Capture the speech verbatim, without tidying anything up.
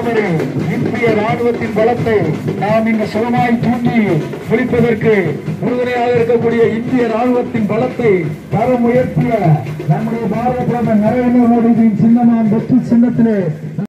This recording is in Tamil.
பிரதமரே, இந்திய ராணுவத்தின் பலத்தை நாம் இங்கு சுகமாய் தூண்டி முடிப்பதற்கு உறுதுணையாக இருக்கக்கூடிய இந்திய ராணுவத்தின் பலத்தை தர முயற்சிய நம்முடைய பாரத பிரதமர் நரேந்திர மோடியின் சின்னமான வெற்றி சின்னத்திலே